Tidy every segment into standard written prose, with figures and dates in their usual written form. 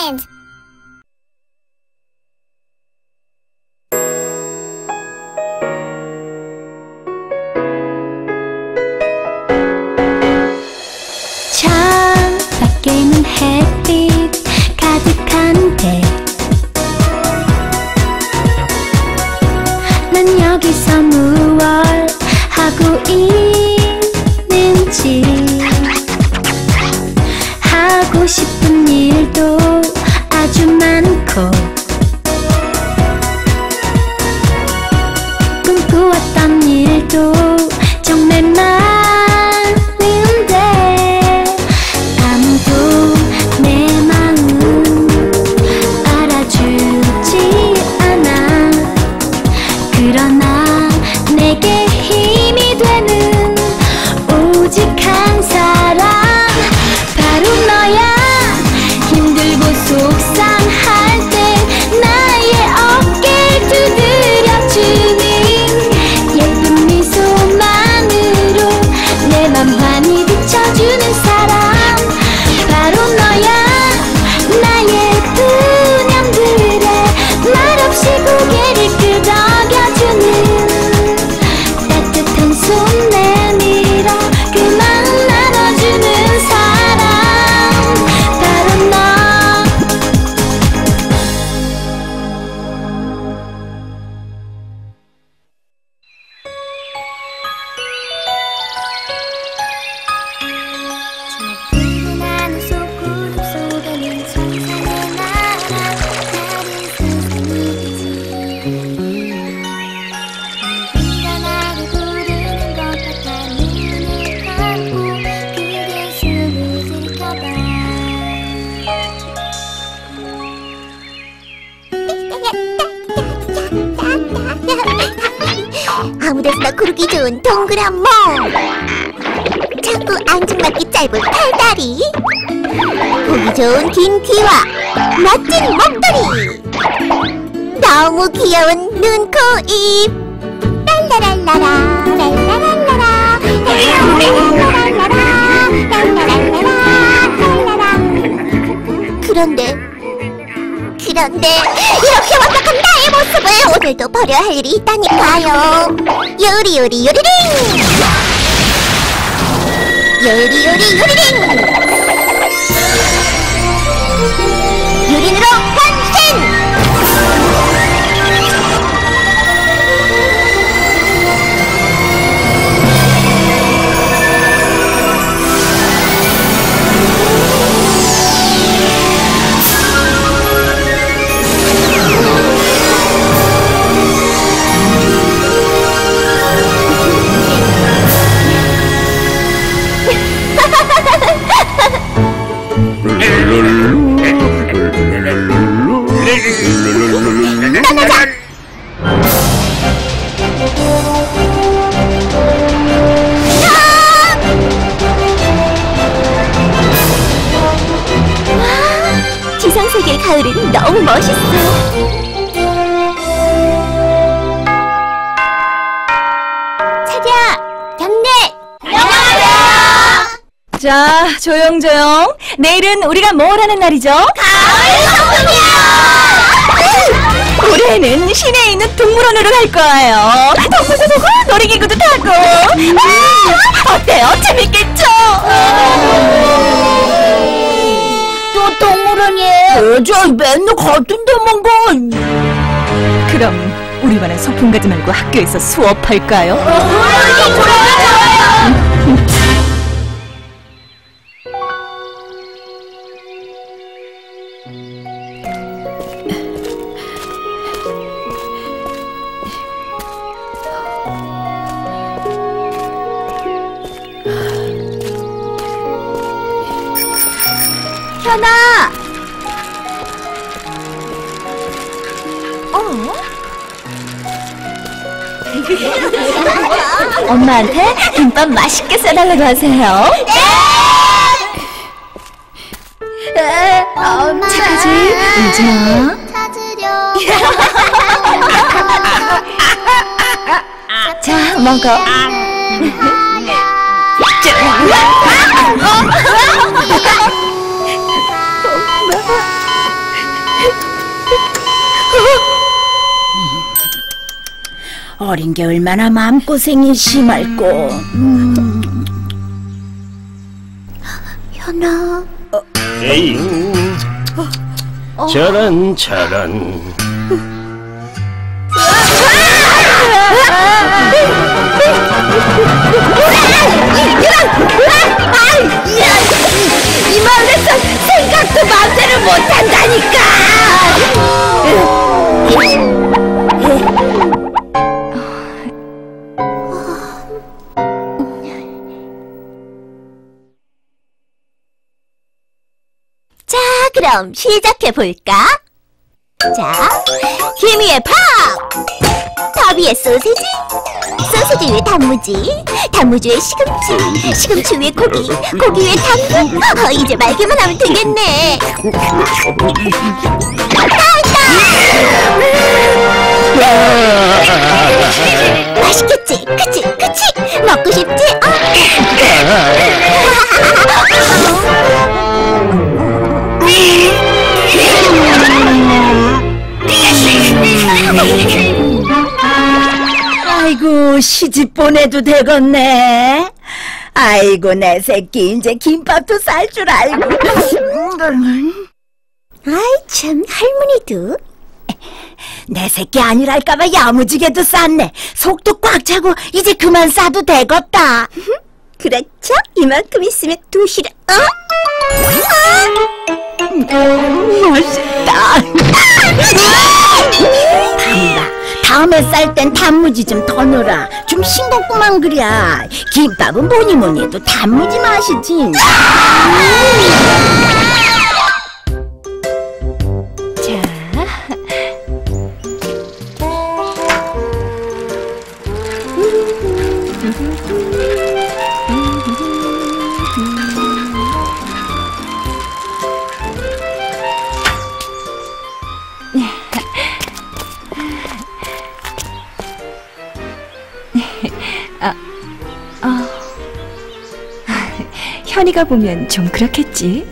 friends. 창 밖에는 햇빛 가득한데 난 여기서 무얼 하고 있는지 하고 싶은 일도 아주 많고 꿈꾸었던 일도 정말 많은데 아무도 내 마음 알아주지 않아. 그러나 내게 힘이 되는 오직 한 사람 바로 너야. 힘들고 속상할 때 나의 어깨를 두드려주는 예쁜 미소만으로 내 맘 환히 비춰주는 사람 바로 너야. 나의 분양들에 말없이 고개를 끄덕여주는 따뜻한 손 내밀어 그 마음 나눠주는 사람 바로 너. 저 붉은 하늘 속구름 속에는 천사의 나라 다른 세상이지. 우리가 나를 부르는 것 같아 눈을 감고 그대 숨을 들켜봐. 아무데서나 구르기 좋은 동그란 몸, 자꾸 앙증맞기 짧은 팔다리, 보기 좋은 긴 귀와 멋진 목도리, 너무 귀여운 눈, 코, 입. 랄라랄라라 랄라랄라라 랄라랄라라. 그런데 이렇게 완벽한 나의 모습을 오늘도 버려야 할 일이 있다니까요. 요리요리 요리링, 요리요리 요리링, 요린으로 변신! 떠나자! 와, 지상세계의 가을은 너무 멋있어. 차디야, 경례! 안녕하세요! 자, 조용조용. 내일은 우리가 뭘 하는 날이죠? 가을 소풍이야! 올해는 시내에 있는 동물원으로 갈 거예요. 동물도 보고 놀이기구도 타고. 어때요? 재밌겠죠? 또 동물원이에요? 저 맨날 같은 데만 가. 그럼 우리 반은 소풍 가지 말고 학교에서 수업할까요? 현아! 엄마한테 김밥 맛있게 싸달라고 하세요. 네! 엄마! 착하지? 울지 마. 찾으려. 자, 먹어. 어린 게 얼마나 마음고생이 심할꼬. 현아. 에잉. 저런. 이 마을에서 생각도 마음대로 못한다니까. 자, 그럼 시작해볼까? 자, 김이의 팝! 팝 위에 소세지, 소세지 위에 단무지, 단무지 위에 시금치, 시금치 위에 고기, 고기 위에 당근. 이제 말기만 하면 되겠네. 맛있겠지? 그치? 먹고 싶지? 아이고, 시집 보내도 되겠네. 아이고, 내 새끼 이제 김밥도 쌀 줄 알고. 아이 참, 할머니도. 내 새끼 아니랄까봐 야무지게도 쌌네. 속도 꽉 차고 이제 그만 싸도 되겠다. 그렇죠? 이만큼 있으면 도시락. 맛있다. 담다. 다음에 쌀 땐 단무지 좀 더 넣어라. 좀 싱겁구만 그래. 김밥은 뭐니 해도 단무지 맛이지. 현이가 보면 좀 그렇겠지?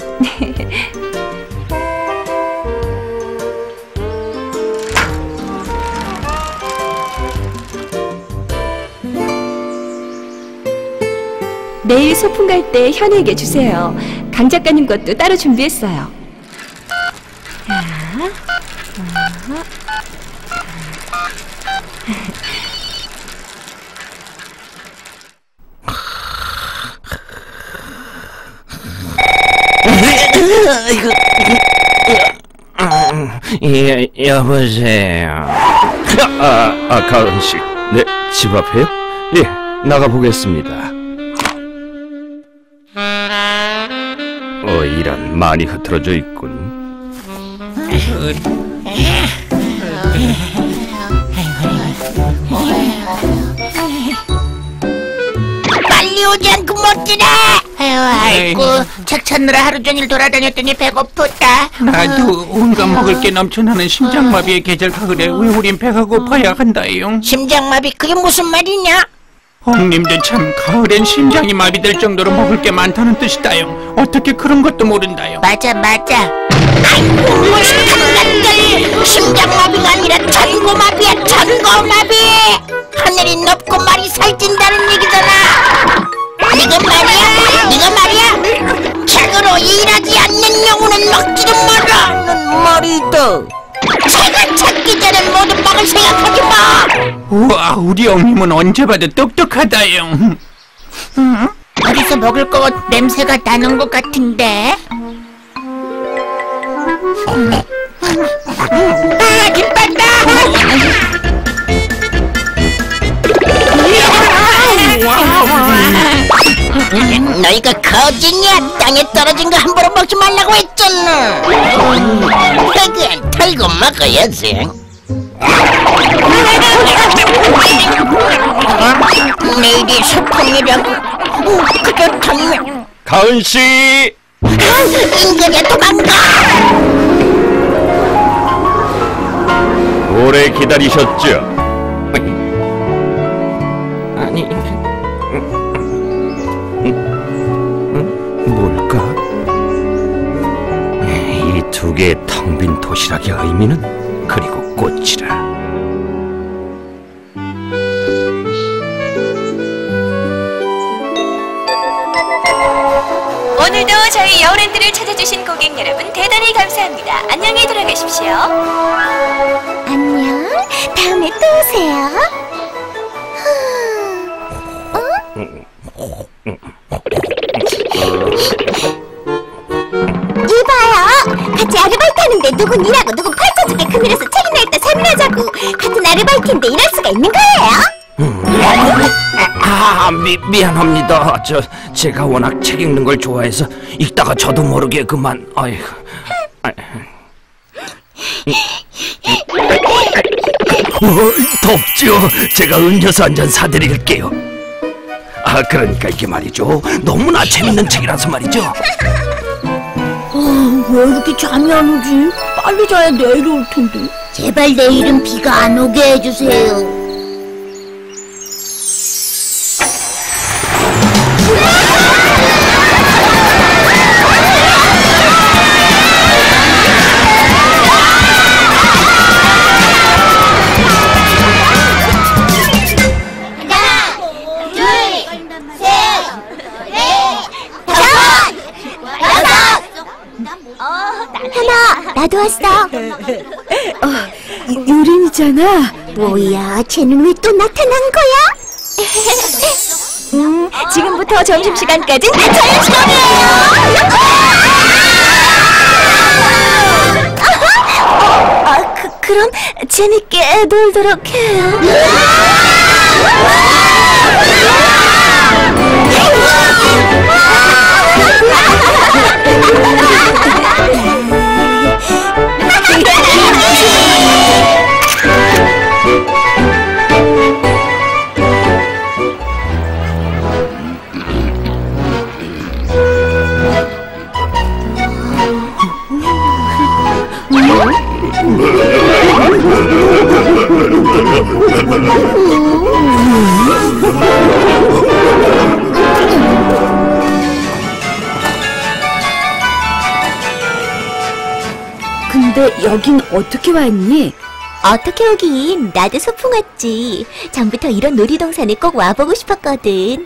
내일 소풍 갈 때 현이에게 주세요. 강 작가님 것도 따로 준비했어요. 여보세요. 가은씨. 네, 집 앞에요? 예, 나가보겠습니다. 이런, 많이 흐트러져 있군. 빨리 오지 않고 못 지내. 아이고, 책 찾느라 하루 종일 돌아다녔더니 배고프다. 나도 온갖 먹을 게 넘쳐나는 심장마비의 계절가 그래. 왜 우린 배가 고파야 한다용? 심장마비 그게 무슨 말이냐? 형님도 참 가을엔 심장이 마비될 정도로 먹을 게 많다는 뜻이다용. 어떻게 그런 것도 모른다용? 맞아. 아이고, 무식한 것들. 심장마비가 아니라 전고마비야, 전고마비. 하늘이 높고 말이 살찐다는 얘기잖아. 네가 말이야. 책으로 일하지 않는 영혼은 먹지도 마라는 말이다. 책을 찾기 전에 모든 먹을 생각하지 마. 우와, 우리 형님은 언제 봐도 똑똑하다용. 어디서 먹을 거 냄새가 나는 것 같은데. 김밥다. 너희가 거짓이야. 땅에 떨어진 거 함부로 먹지 말라고 했잖아. 그건 털고 먹어야지. 내일이 소풍이라고. 그렇다면 가은씨! 인간이야, 도망가. 오래 기다리셨죠? 아니, 뭘까? 이 두 개의 텅 빈 도시락의 의미는? 그리고 꽃이라. 오늘도 저희 여우랜드를 찾아주신 고객 여러분 대단히 감사합니다. 안녕히 돌아가십시오. 안녕. 다음에 또 오세요. 이봐요. 같이 아르바이트 하는데 누군 일하고 누군 펼쳐주게 그늘에서 책이나 읽다 세미나자고 같은 아르바이트인데 이럴 수가 있는 거예요? 미안합니다. 제가 워낙 책 읽는 걸 좋아해서 읽다가 저도 모르게 그만. 아이고. 덥죠? 제가 음료수 한 잔 사드릴게요. 그러니까 이게 말이죠. 너무나 재밌는 책이라서 말이죠. 왜 이렇게 잠이 안 오지? 빨리 자야 내일 올 텐데. 제발 내일은 비가 안 오게 해주세요. 하나, 나도 왔어. 유린이잖아. 뭐야, 쟤는 왜 또 나타난 거야? 지금부터 점심시간까지는 자유시간이에요. 그럼 재밌게 놀도록 해요. 근데 여긴 어떻게 왔니? 어떻게 오긴, 나도 소풍 왔지. 전부터 이런 놀이동산에 꼭 와보고 싶었거든.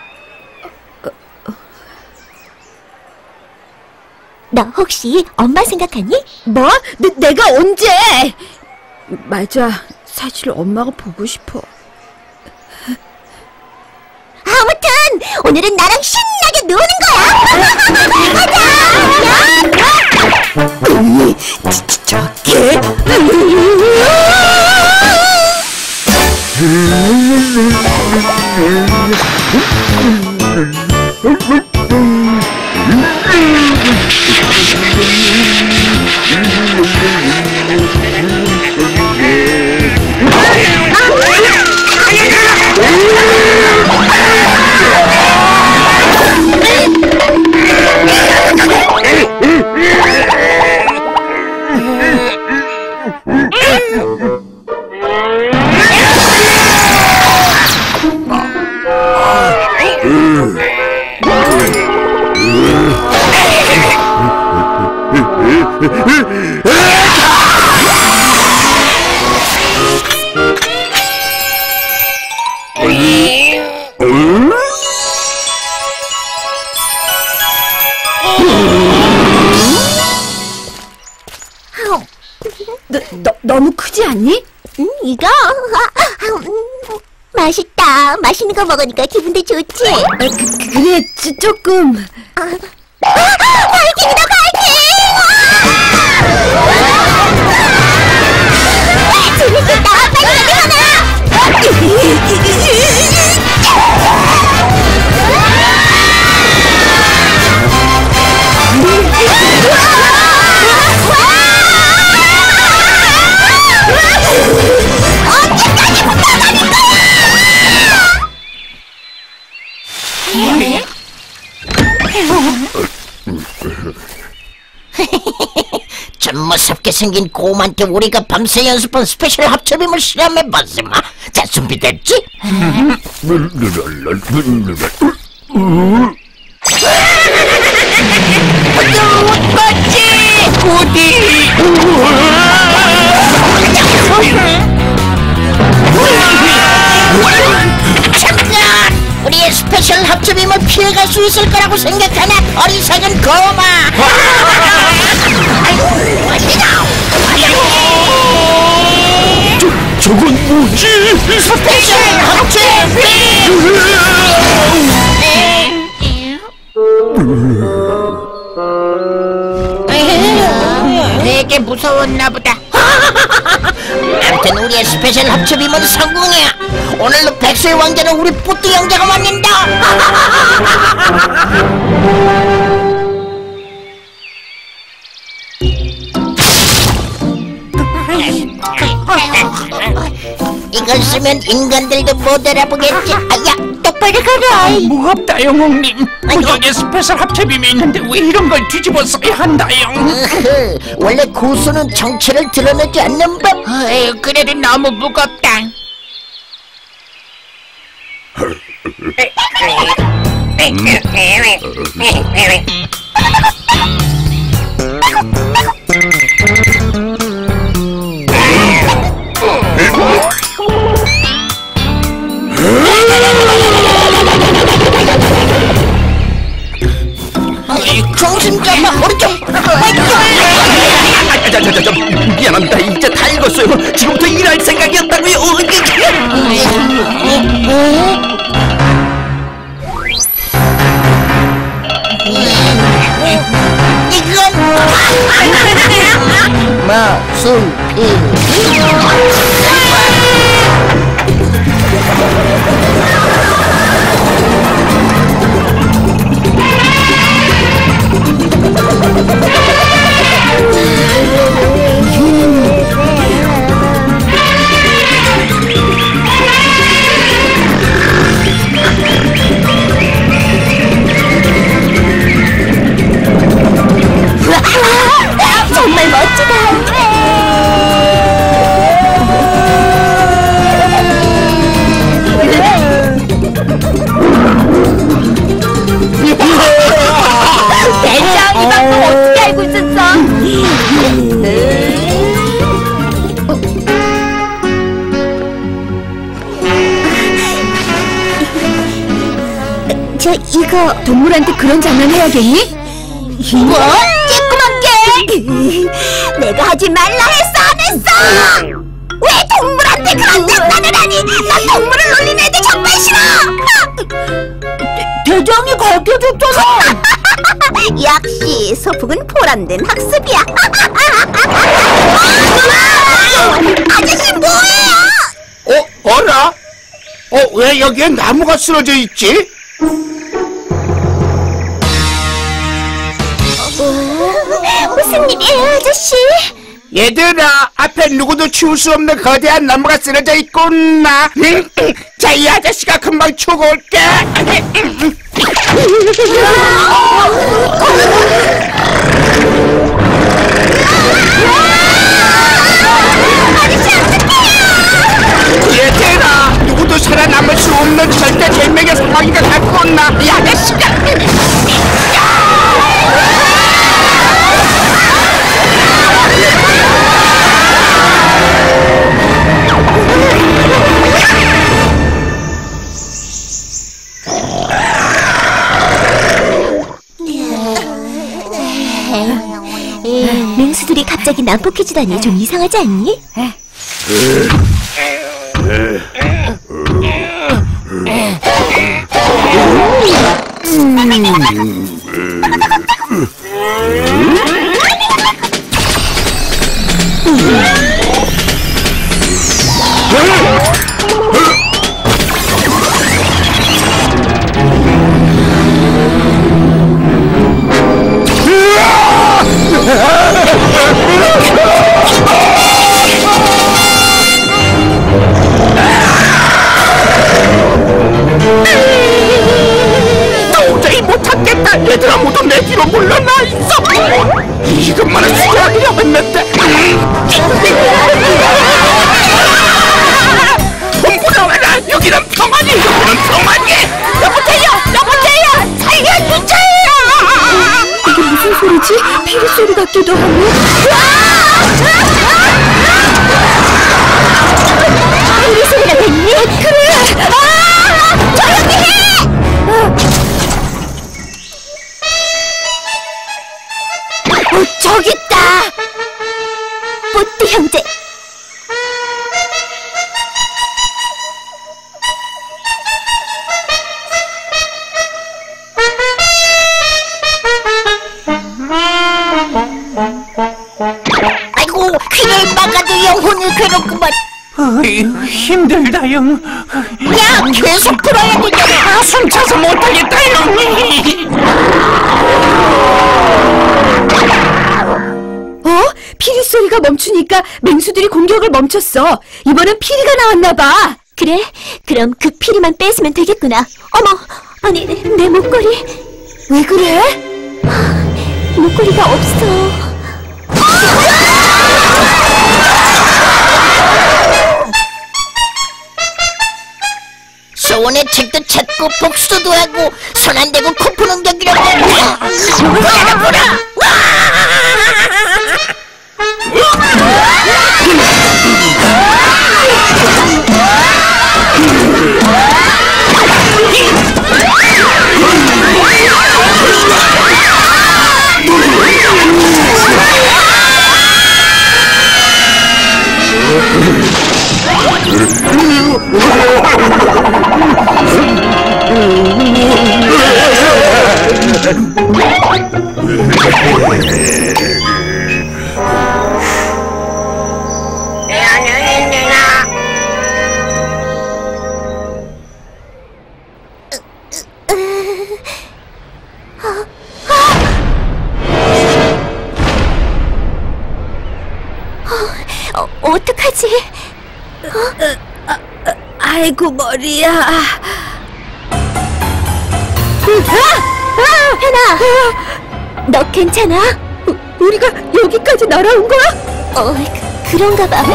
너 혹시 엄마 생각하니? 뭐? 내가 언제? 맞아. 사실 엄마가 보고 싶어. 아무튼 오늘은 나랑 신나게 노는 거야. 가자. 저게? 너무 크지 않니? 이거? 맛있다. 맛있는 거 먹으니까 기분도 좋지? 그래, 조금. 파이팅이다, 파이팅! 재밌겠다. 빨리 좀 무섭게 생긴 곰한테 우리가 밤새 연습한 스페셜 합체빔을 실험해봤으마. 자, 준비됐지? 맞지? 어디? 잠깐! 우리의 스페셜 합체빔을 피해갈 수 있을 거라고 생각하나 어리석은 고마. 저건 뭐지? 스페셜 합체빔! 되게 무서웠나 보다. 아무튼 우리의 스페셜 합체빔은 성공이야. 오늘로 백수의 왕자는 우리 뿌띠 형제가 만든다. 이걸 쓰면 인간들도 못 알아보겠지. 아야, 똑바로 가라. 무겁다 영웅님. 무적의 스페셜 합체빔이 있는데 왜 이런 걸 뒤집어 써야 한다용. 원래 고수는 정체를 드러내지 않는 법. 그래도 너무 무겁다. 정신 잡아. 오른쪽. 미안합니다. 이제 다 읽었어요. 지금부터 일할 생각이었다고요. 이건 마술필. 정말 멋지다. 대장, 이 방법 어떻게 알고 있었어? 저 이거 동물한테 그런 장난 해야겠니? 뭐? 쬐끄만 게! 내가 하지 말라 했어 안 했어? 왜 동물한테 그런 장난을 하니? 난 동물을 놀리는 애들 정말 싫어! 대장이 가르쳐줬잖아! 역시 소풍은 보람된 학습이야. 아저씨 뭐예요? 어라? 왜 여기에 나무가 쓰러져 있지? 무슨 일이에요, 아저씨? 얘들아, 앞에 누구도 치울 수 없는 거대한 나무가 쓰러져 있구나. 자, 이 아저씨가 금방 치우고 올게. 얘들아, 누구도 살아남을 수 없는 절대 절명의 상황이가 갖고 온나. 이 아저씨가. 맹수들이 갑자기 난폭해지다니 좀 이상하지 않니? 도저히 못하겠다. 얘들아, 모두 내 뒤로 물러나 있어. 이것만은 수고하기로 했는데. 동물아라, 여기는 평안이. 여기는 평안이. 여보세요, 살려주세요. 이게 무슨 소리지? 피리 소리 같기도 하고. 피리 소리가 됐니? 그래! 조용히 해! 저기 있다. 뽀띠 형제. 아이고, 귀를 막아도 영혼이 괴롭구만. 힘들다요. 야, 계속 풀어야 되잖아. 숨 차서 못하겠다요. 피리 소리가 멈추니까 맹수들이 공격을 멈췄어. 이번엔 피리가 나왔나봐. 그래? 그럼 그 피리만 뺏으면 되겠구나. 어머, 아니 내 목걸이. 왜 그래? 목걸이가 없어. 소원의 책도 찾고 복수도 하고 손 안 대고 코 푸는 격이라고. 어떡하지? 아이고 머리야. 현아, 너 괜찮아? 우리가 여기까지 날아온 거야? 그런가 봐.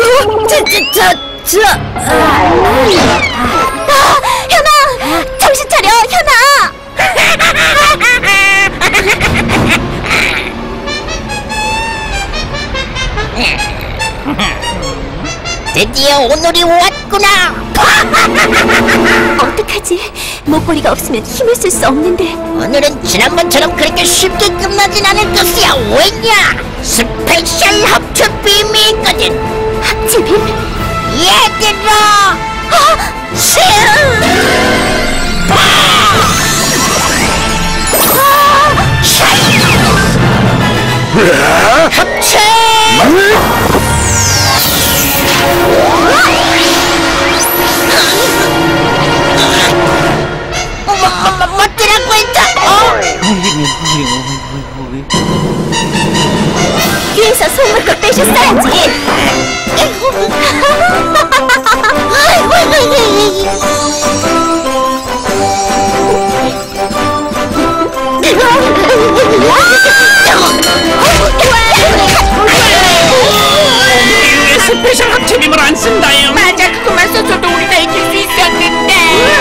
현아, 정신 차려, 현아. 드디어 오늘이 왔구나. 어떡하지? 목걸이가 없으면 힘을 쓸 수 없는데. 오늘은 지난번처럼 그렇게 쉽게 끝나진 않을 것이야. 왜냐? 스페셜 합체 빔이 있거든. 합체 빔? 얘들아! 슈! 합체! 멋지라고 했다. 귀에서 속물껏 빼셨어야지. 왜 스페셜 합체빔을 안 쓴다요? 맞아, 그거만 써줘도 우리가 이길 수 있었는데.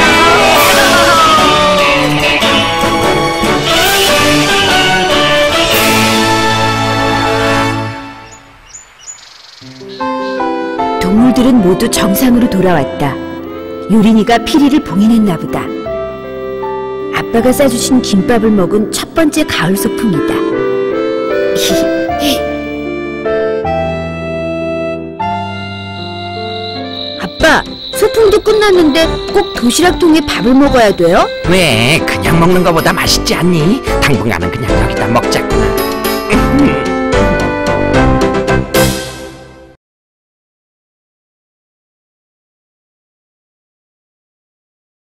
동물들은 모두 정상으로 돌아왔다. 요린이가 피리를 봉인했나 보다. 아빠가 싸주신 김밥을 먹은 첫 번째 가을 소풍이다. 아빠, 소풍도 끝났는데 꼭 도시락통에 밥을 먹어야 돼요? 왜 그냥 먹는 거보다 맛있지 않니? 당분간은 그냥 여기다 먹자꾸나.